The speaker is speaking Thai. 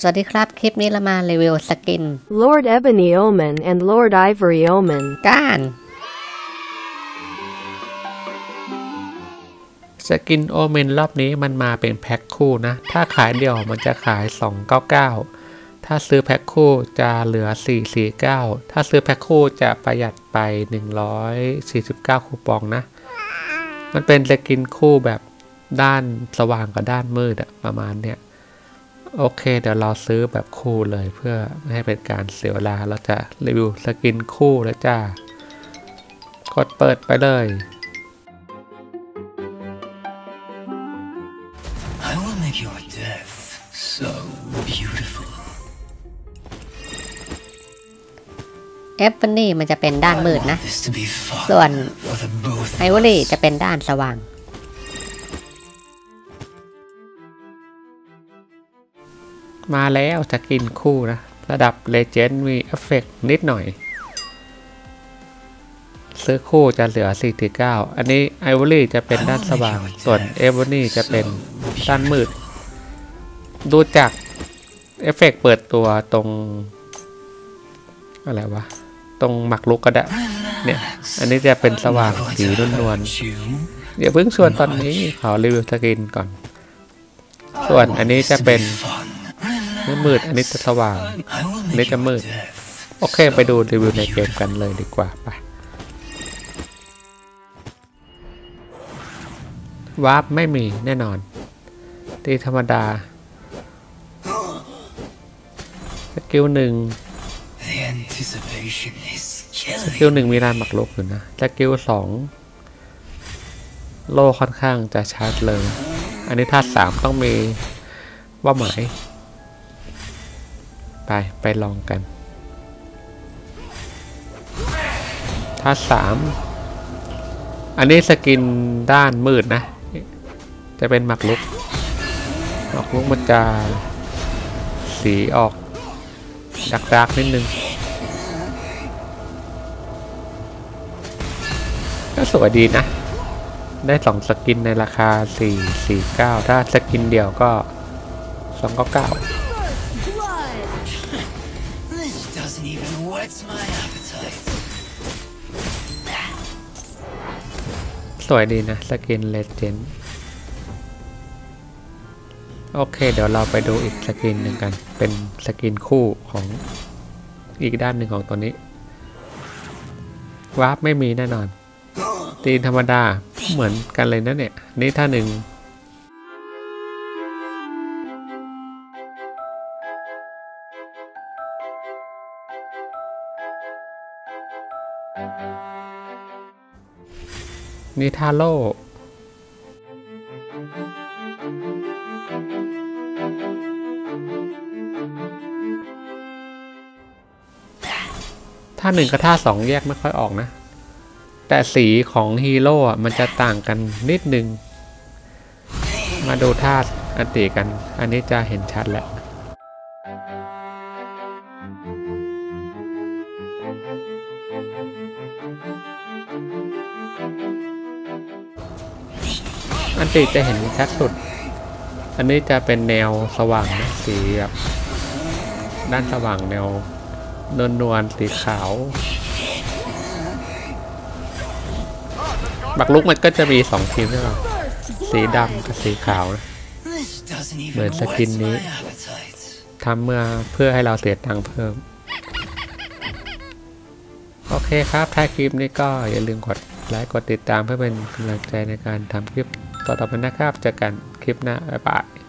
สวัสดีครับคลิปนี้เรามารีวิวสกิน Lord Ebony Omen and Lord Ivory Omen ก้านสกินโอเมนรอบนี้มันมาเป็นแพ็คคู่นะถ้าขายเดี่ยวมันจะขาย299ถ้าซื้อแพ็คคู่จะเหลือ449ถ้าซื้อแพ็คคู่จะประหยัดไป149คูปองนะมันเป็นสกินคู่แบบด้านสว่างกับด้านมืดอะประมาณเนี้ยโอเคเดี๋ยวเราซื้อแบบคู่เลยเพื่อไม่ให้เป็นการเสียเวลาเราจะรีวิวสกินคู่แล้วจ้ากดเปิดไปเลย I will make your death so beautiful เอฟเฟอนี่มันจะเป็นด้านมืดนะส่วนไอวอรี่จะเป็นด้านสว่างมาแล้วสกินคู่นะระดับเลเจนด์มีเอฟเฟกต์นิดหน่อยซื้อคู่จะเหลือ49อันนี้ไอวอรี่จะเป็นด้านสว่างส่วนเอฟเวอนี่จะเป็นด้านมืดดูจากเอฟเฟกต์เปิดตัวตรงอะไรวะตรงหมักลุกก็ได้เนี่ยอันนี้จะเป็นสว่างสีนวลๆเดี๋ยวเพิ่งชวนตอนนี้ขอรีวิวสกินก่อนส่วนอันนี้จะเป็นมืดอันนี้จะสว่างอันนี้จะมืดโอเคไปดูรีวิวในเกมกันเลยดีกว่าไปวาร์ปไม่มีแน่นอนตีธรรมดาสกิลหนึ่งมีลานหมักลุกอยู่นะสกิล2โล่ค่อนข้างจะชัดเลยอันนี้ธาตุ3ต้องมีว่าหมายไปลองกันธาตุ3อันนี้สกินด้านมืดนะจะเป็นหมักลุกมันจะสีออกดักนิดนึงก็สวยดีนะได้2สกินในราคา449ถ้าสกินเดียวก็299สวยดีนะสกินเลเจนด์โอเคเดี๋ยวเราไปดูอีกสกินหนึ่งกันเป็นสกินคู่ของอีกด้านหนึ่งของตัวนี้วาร์ปไม่มีแน่นอนตีธรรมดาเหมือนกันเลยนะเนี่ยนี่ท่าหนึ่งนี่ท่าโล่ท่า1กับท่า2แยกไม่ค่อยออกนะแต่สีของฮีโร่มันจะต่างกันนิดนึงมาดูท่าอันติกันอันนี้จะเห็นชัดแล้วอันติจะเห็นชัดสุดอันนี้จะเป็นแนวสว่างนะสีแบบด้านสว่างแนวนวลสีขาวบักลุกมันก็จะมี2ทีมด้วยสีดำกับสีขาวนะเหมือนสกินนี้ทำเพื่อให้เราเสียตังค์เพิ่มโอเคครับท้ายคลิปนี้ก็อย่าลืมกดไลค์กดติดตามเพื่อเป็นกำลังใจในการทำคลิปต่อไปนะครับเจอกันคลิปหน้าบ๊ายบาย